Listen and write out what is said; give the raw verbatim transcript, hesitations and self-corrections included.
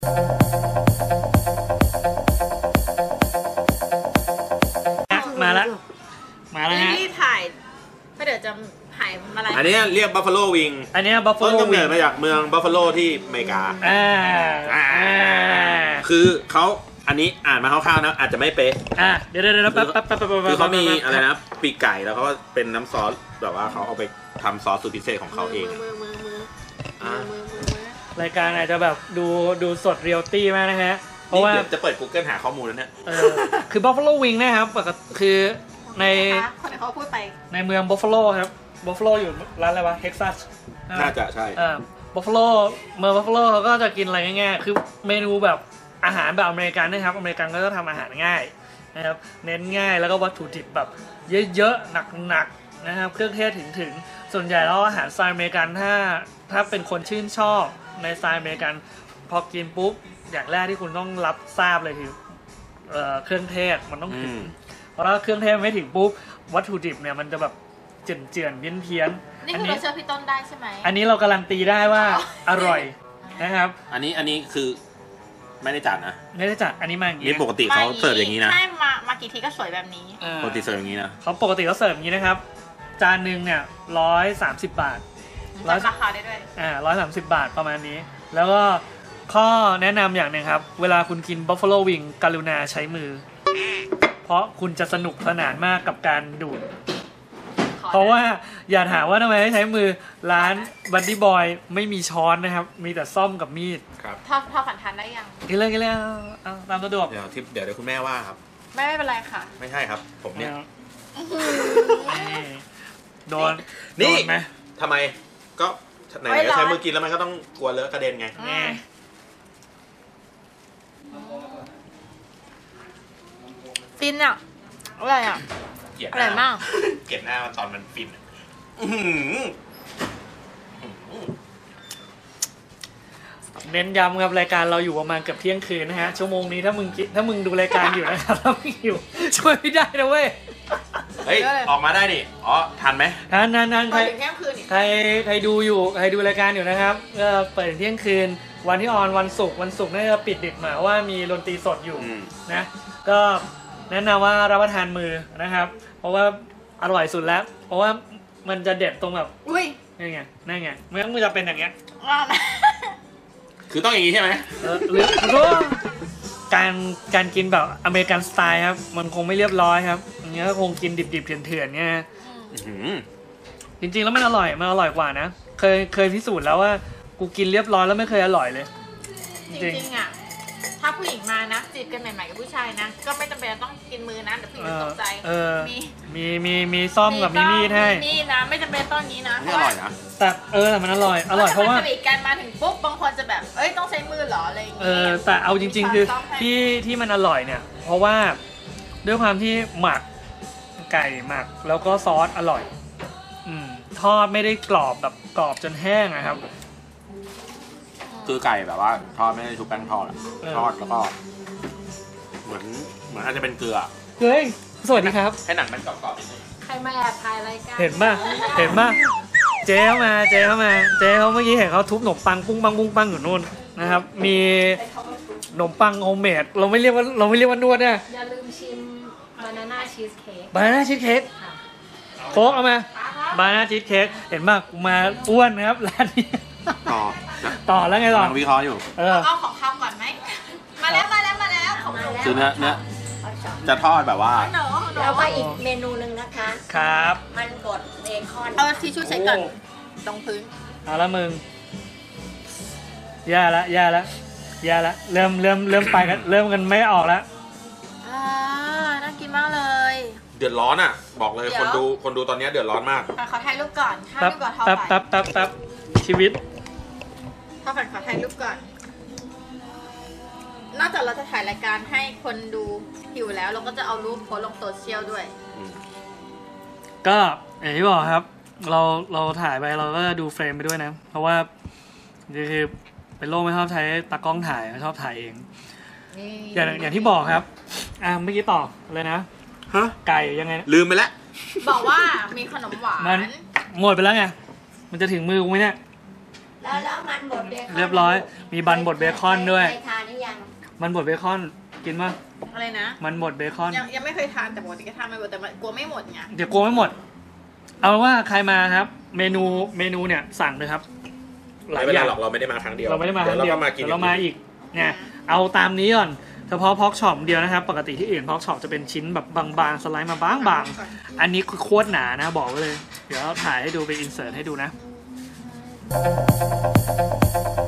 มาแล้วมาแล้วฮะรีบถ่ายเพราะเดี๋ยวจะถ่ายอะไรอันนี้เรียกบัฟฟาโลวิงอันนี้บัฟฟาโลต้นกำเนิดมาจากเมืองบัฟฟาโลที่อเมริกาอ่าคือเขาอันนี้อ่านมาคร่าวๆนะอาจจะไม่เป๊ะอ่ะเดี๋ยวเดี๋ยวแป๊บแป๊บแป๊บคือเขามีอะไรนะปีกไก่แล้วเขาเป็นน้ำซอสแบบว่าเขาเอาไปทำซอสสูตรพิเศษของเขาเองรายการอาจจะแบบดูดูสดเรียลตี้มากนะฮะเพราะว่าจะเปิด Google หาข้อมูลแล้วเนี่ยคือ Buffalo Wing นะครับปกติคือในคนไหนเขาพูดไปในเมือง Buffalo ครับ Buffalo อยู่ร้านอะไรวะ Texas น่าจะใช่อ่า Buffalo เมือง Buffalo เขาก็จะกินอะไรง่ายๆคือเมนูแบบอาหารแบบอเมริกันนะครับอเมริกันก็จะทำอาหารง่ายนะครับเน้นง่ายแล้วก็วัตถุดิบแบบเยอะๆหนักๆนะครับเครื่องเทศถึงๆส่วนใหญ่แล้วอาหารสไตล์อเมริกันถ้าถ้าเป็นคนชื่นชอบในสไตล์อเมริกันพอกินปุ๊บอย่างแรกที่คุณต้องรับทราบเลยคือเอ่อเครื่องเทศมันต้องถึงเพราะถ้าเครื่องเทศไม่ถึงปุ๊บวัตถุดิบเนี่ยมันจะแบบเจือนเจือนเพี้ยนเพี้ยนนี่คือเราเชื่อพี่ต้นได้ใช่ไหมอันนี้เราการันตีได้ว่าอร่อยนะครับอันนี้อันนี้คือไม่ได้จัดนะไม่ได้จัดอันนี้มาอย่างนี้นี่ปกติเขาเสิร์ฟอย่างนี้นะใช่มามากี่ทีก็สวยแบบนี้ปกติเสิร์ฟอย่างนี้นะเขาปกติเขาเสิร์ฟอย่างนี้นะครับจานหนึ่งเนี่ยร้อยสามสิบบาทราคาได้ด้วยอ่าร้อยสามสิบบาทประมาณนี้แล้วก็ข้อแนะนำอย่างหนึ่งครับเวลาคุณกิน Buffalo Wing กรุณาใช้มือเพราะคุณจะสนุกสนานมากกับการดูดเพราะว่าอย่าถามว่าทำไมให้ใช้มือร้านบันดี้บอยไม่มีช้อนนะครับมีแต่ซ่อมกับมีดครับทอดทอดฝันทานได้ยังกินเลยกินเลยเอาตามสะดวกเดี๋ยวทิปเดี๋ยวเดี๋ยวคุณแม่ว่าครับไม่ไม่เป็นไรค่ะไม่ใช่ครับผมเนี่ยโดนนี่ไหมทำไมก็ไหนใช้มือกินแล้วมันก็ต้องกลัวเลอะกระเด็นไงฟินอ่ะอะไรอ่ะอร่อยมากเกลียดหน้าตอนมันฟินเน้นย้ำครับรายการเราอยู่ประมาณเกือบเที่ยงคืนนะฮะชั่วโมงนี้ถ้ามึงถ้ามึงดูรายการอยู่นะครับถ้ามึงอยู่ช่วยไม่ได้นะเว้ยเฮ้ยออกมาได้ดิอ๋อทันไหมทันทันทันใครใครใครดูอยู่ใครดูรายการอยู่นะครับก็เปิดเที่ยงคืนวันที่ออนวันศุกร์วันศุกร์น่าจะปิดดึกหมาว่ามีดนตรีสดอยู่นะก็แนะนำว่ารับประทานมือนะครับเพราะว่าอร่อยสุดแล้วเพราะว่ามันจะเด็ดตรงแบบอุ้ยนี่ไงนั่นไงไม่งั้นมันจะเป็นอย่างเงี้ยคือต้องอย่างนี้ใช่ไหมเออหรือการการกินแบบอเมริกันสไตล์ครับมันคงไม่เรียบร้อยครับอย่างเงี้ยก็คงกินดิบๆเถื่อนๆเนี่ยจริงๆแล้วมันอร่อยมันอร่อยกว่านะเคยเคยพิสูจน์แล้วว่ากูกินเรียบร้อยแล้วไม่เคยอร่อยเลยจริงๆอ่ะถ้าผู้หญิงมานะจีบกันใหม่ๆกับผู้ชายนะก็ไม่จำเป็นต้องกินมือนะเดี๋ยวผู้หญิงตกใจมีมีมีมีซ่อมกับมีมีดให้มีดนะไม่จำเป็นต้องนี้นะอร่อยนะแต่เออแต่มันอร่อยอร่อยเพราะว่าจีบกันมาถึงปุ๊บบางคนจะแบบเอ้ยต้องใช้มือหรออะไรอย่างเงี้ยเออแต่เอาจริงๆคือที่ที่มันอร่อยเนี่ยเพราะว่าด้วยความที่หมักไก่หมักแล้วก็ซอสอร่อยอืมทอดไม่ได้กรอบแบบกรอบจนแห้งนะครับคือไก่แบบว่าทอดไม่ได้ชุบแป้งทอดทอดแล้วก็เหมือนเหมือนอาจจะเป็นเกลือเฮ้ยสวัสดีครับให้หนังมันกรอบๆนิดนึงใครมาแอบถ่ายรายการเห็นป่ะเห็นป่ะเจ๊เข้ามาเจ๊เข้ามาเจ๊เขาเมื่อกี้เห็นเขาทุบขนมปังปุ้งปังปุ้งปังอยู่นู่นนะครับมีขนมปังโฮมเมดเราไม่เรียกว่าเราไม่เรียกว่านวดเนี่ยอย่าลืมชิมบานาน่าชีสเค้กบานาน่าชีสเค้กโค้กเอามาบานาน่าชีสเค้กเห็นป่ะมาอ้วนนะครับร้านนี้ต่อต่อแล้วไงต่อวิเคราะห์อยู่เออเอาของคำก่อนไหมมาแล้วมาแล้วมาแล้วของหนูคือเนื้อเนื้อจะทอดแบบว่าแล้วก็อีกเมนูนึงนะคะครับมันบดเบคอนเอาทิชชู่ใช้ก่อนตรงพื้นเอาละมึงแย่ละแย่ละแย่ละเริ่มเริ่มเริ่มไปกันเริ่มกันไม่ออกแล้วอ่าน่ากินมากเลยเดือดร้อนอ่ะบอกเลยคนดูคนดูตอนนี้เดือดร้อนมากขอถ่ายรูปก่อนถ่ายรูปก่อนแป๊บแป๊บแป๊บแป๊บชีวิตพ่อฝันขอถ่ายรูปก่อนนอกจากเราจะถ่ายรายการให้คนดูหิวแล้วเราก็จะเอารูปโพสลงโซเชียลด้วยก็อย่างที่บอกครับเราเราถ่ายไปเราก็ดูเฟรมไปด้วยนะเพราะว่าคือเป็นโลกไม่ชอบใช้ตากล้องถ่ายชอบถ่ายเองอย่างอย่างที่บอกครับอ่ะเมื่อกี้ต่อเลยนะฮะไก่ยังไงลืมไปแล้วบอกว่ามีขนมหวานมันหมดไปแล้วไงมันจะถึงมือกูไหมเนี่ยแล้วแล้วมันบดเบคอนเรียบร้อยมีบันบดเบคอนด้วยทานมันบดเบคอนกินมั้ยอะไรนะมันบดเบคอนยังยังไม่เคยทานแต่ปกติก็ทานมาบ่อยแต่กลัวไม่หมดไงเดี๋ยวกลัวไม่หมด เอาว่าใครมาครับ เมนูเมนูเนี่ยสั่งเลยครับไม่เป็นไรหรอกเราไม่ได้มาครั้งเดียวเราไม่ได้มาครั้งเดียวเรามากินเรามาอีกเนี่ยเอาตามนี้ก่อนเฉพาะพอกช็อปเดียวนะครับ ปกติที่อื่นพอกช็อปจะเป็นชิ้นแบบบางๆสไลด์มาบางๆอันนี้คือโคตรหนานะบอกไว้เลย เดี๋ยวถ่ายให้ดูไปอินเสิร์ตให้ดูนะ